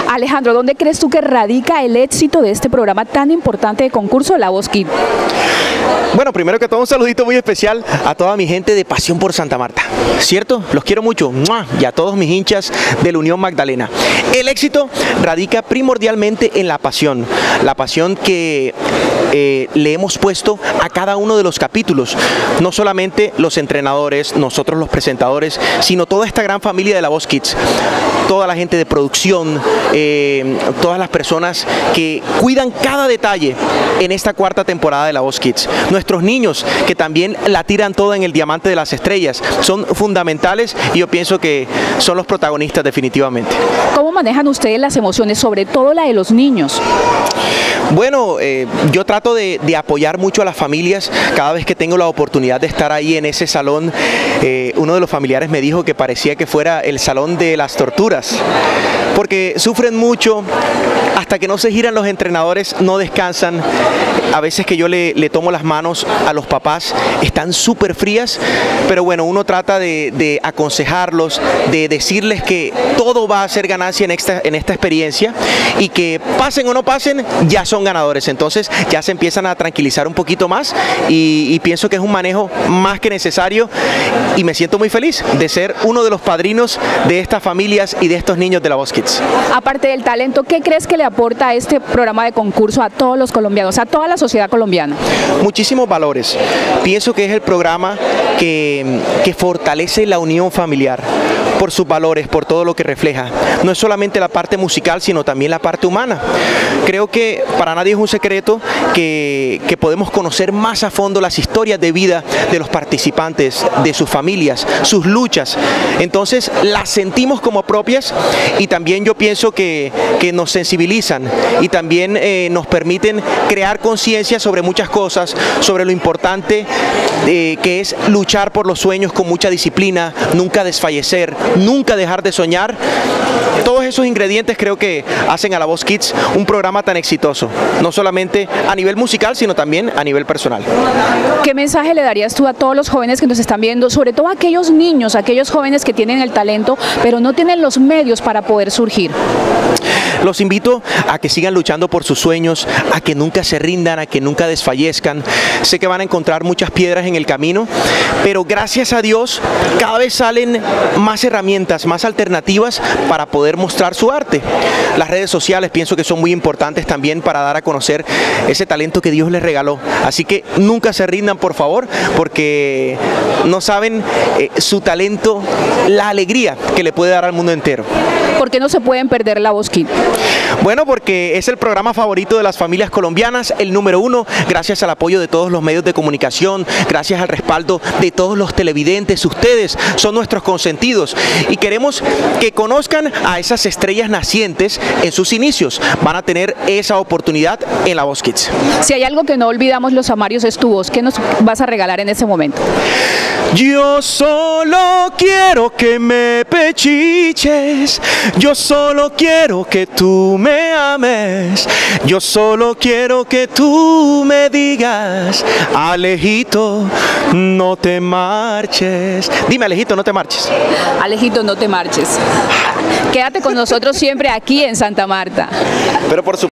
Alejandro, ¿dónde crees tú que radica el éxito de este programa tan importante de concurso La Voz Kids? Bueno, primero que todo un saludito muy especial a toda mi gente de Pasión por Santa Marta, ¿cierto? Los quiero mucho, ¡mua! Y a todos mis hinchas de la Unión Magdalena. El éxito radica primordialmente en la pasión que le hemos puesto a cada uno de los capítulos, no solamente los entrenadores, nosotros los presentadores, sino toda esta gran familia de La Voz Kids, toda la gente de producción, todas las personas que cuidan cada detalle en esta cuarta temporada de La Voz Kids. Nuestros niños que también la tiran toda en el diamante de las estrellas son fundamentales y yo pienso que son los protagonistas definitivamente. ¿Cómo manejan ustedes las emociones, sobre todo la de los niños? Bueno, yo trato de apoyar mucho a las familias cada vez que tengo la oportunidad de estar ahí en ese salón. Uno de los familiares me dijo que parecía que fuera el salón de las torturas, porque sufren mucho, hasta que no se giran los entrenadores no descansan. A veces que yo le tomo las manos a los papás, están súper frías, pero bueno, uno trata de aconsejarlos, de decirles que todo va a ser ganancia en esta experiencia y que pasen o no pasen, ya son ganadores. Entonces ya se empiezan a tranquilizar un poquito más y pienso que es un manejo más que necesario y me siento muy feliz de ser uno de los padrinos de estas familias y de estos niños de La Voz Kids. Aparte del talento, ¿qué crees que le aporta este programa de concurso a todos los colombianos, a toda la sociedad colombiana? Muchísimos valores. Pienso que es el programa que fortalece la unión familiar por sus valores, por todo lo que refleja. No es solamente la parte musical, sino también la parte humana. Creo que para nadie es un secreto que podemos conocer más a fondo las historias de vida de los participantes, de sus familias, sus luchas. Entonces las sentimos como propias y también yo pienso que nos sensibilizan y también nos permiten crear conciencia sobre muchas cosas, sobre lo importante que es luchar por los sueños con mucha disciplina, nunca desfallecer, nunca dejar de soñar. Todos esos ingredientes creo que hacen a La Voz Kids un programa tan exitoso, no solamente a nivel musical, sino también a nivel personal. ¿Qué mensaje le darías tú a todos los jóvenes que nos están viendo, sobre todo a aquellos niños, a aquellos jóvenes que tienen el talento, pero no tienen los medios para poder surgir? Los invito a que sigan luchando por sus sueños, a que nunca se rindan, a que nunca desfallezcan. Sé que van a encontrar muchas piedras en el camino, pero gracias a Dios cada vez salen más herramientas, más alternativas para poder mostrar su arte. Las redes sociales pienso que son muy importantes también para dar a conocer ese talento que Dios les regaló. Así que nunca se rindan, por favor, porque no saben su talento, la alegría que le puede dar al mundo entero. ¿Por qué no se pueden perder La Voz Kids? Bueno, porque es el programa favorito de las familias colombianas, el número uno, gracias al apoyo de todos los medios de comunicación, gracias al respaldo de todos los televidentes. Ustedes son nuestros consentidos y queremos que conozcan a esas estrellas nacientes en sus inicios. Van a tener esa oportunidad en La Voz Kids. Si hay algo que no olvidamos los amarios es tu voz. ¿Qué nos vas a regalar en ese momento? Yo solo quiero que me pechiches, yo solo quiero que tú me ames, yo solo quiero que tú me digas, Alejito, no te marches. Dime, Alejito, no te marches. Alejito, no te marches. Quédate con nosotros siempre aquí en Santa Marta. Pero por supuesto.